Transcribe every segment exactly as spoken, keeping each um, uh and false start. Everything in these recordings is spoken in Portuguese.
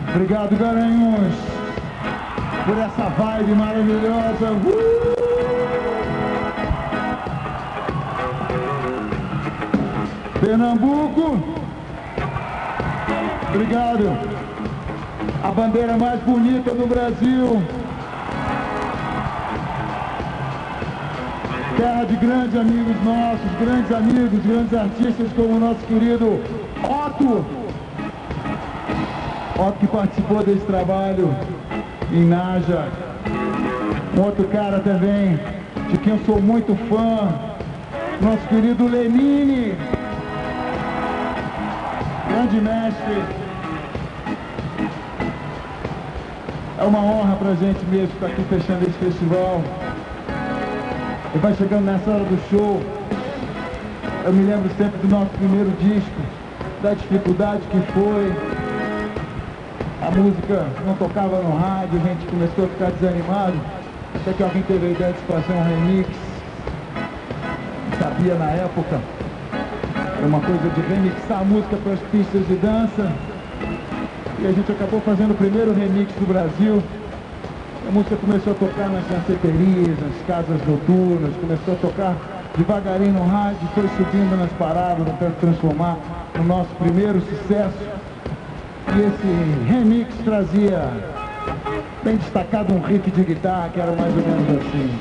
Obrigado, Garanhuns, por essa vibe maravilhosa. Uh! Pernambuco, obrigado. A bandeira mais bonita do Brasil. Terra de grandes amigos nossos, grandes amigos, grandes artistas como o nosso querido Otto. Otto que participou desse trabalho em Naja. Um outro cara também, de quem eu sou muito fã, nosso querido Lenine. Grande mestre. É uma honra pra gente mesmo estar aqui fechando esse festival. E vai chegando nessa hora do show. Eu me lembro sempre do nosso primeiro disco, da dificuldade que foi. A música não tocava no rádio, a gente começou a ficar desanimado, até que alguém teve a ideia de fazer um remix. Sabia na época, era uma coisa de remixar a música para as pistas de dança. E a gente acabou fazendo o primeiro remix do Brasil. A música começou a tocar nas danceterias, nas casas noturnas, começou a tocar devagarinho no rádio, foi subindo nas paradas até se transformar no nosso primeiro sucesso. E esse remix trazia bem destacado um riff de guitarra que era mais ou menos assim.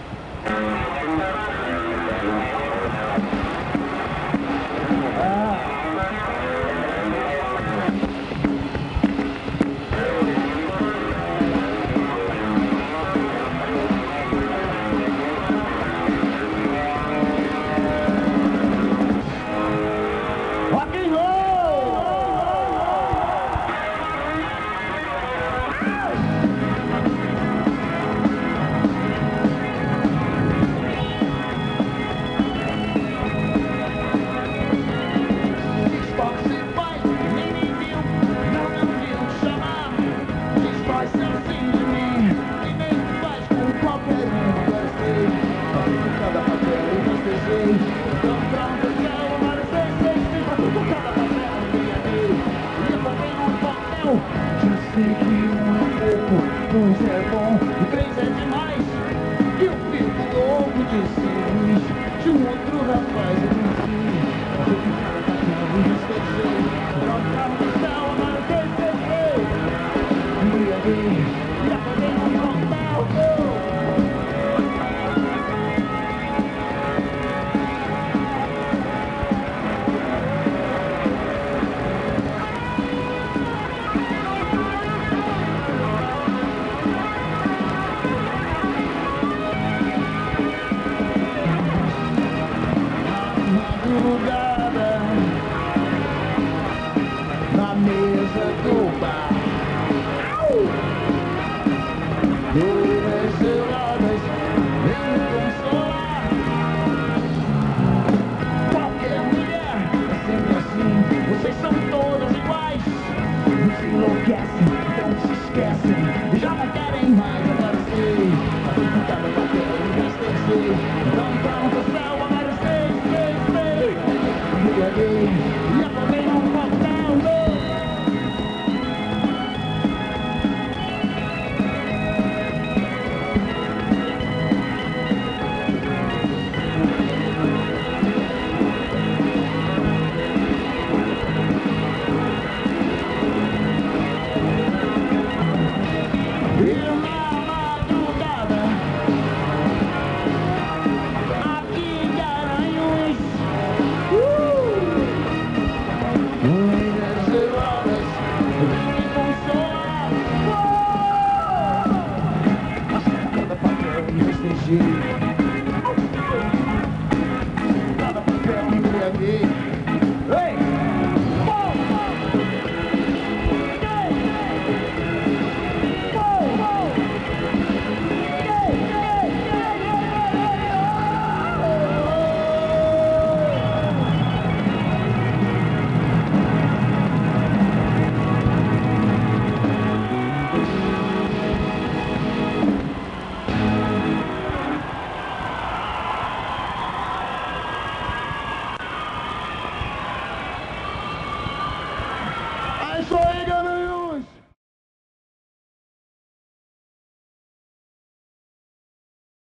Dois é bom, e três é demais. E eu fico louco de ciúmes de um outro rapaz eu conheci. Eu fico cada cachorro e esqueci. Não carro do céu, agora eu sei, sei. Embriaguei e acabei no hotel. Na mesa do bar, duas geladas vem me consolar. Qualquer mulher é sempre assim, vocês são todas iguais. Não se enlouquecem, então se esquecem, já não querem mais, agora sei. A deputada bateu e gastei, então pronto, céu, agora sei, sei, sei. Embriaguei